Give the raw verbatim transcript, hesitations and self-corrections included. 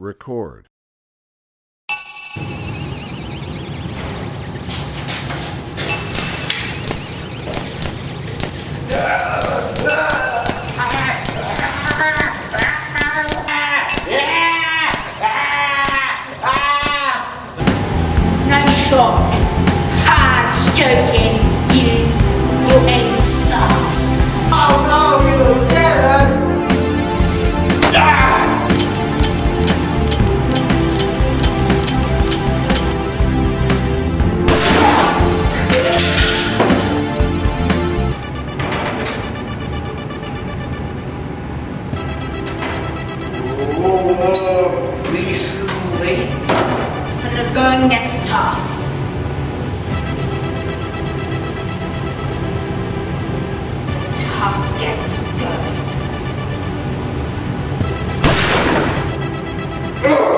Record. No shock. Ha, just joking. You, your aim sucks. Oh no, you didn't! Ah! Oh, please wait. When the going gets tough. Tough gets going.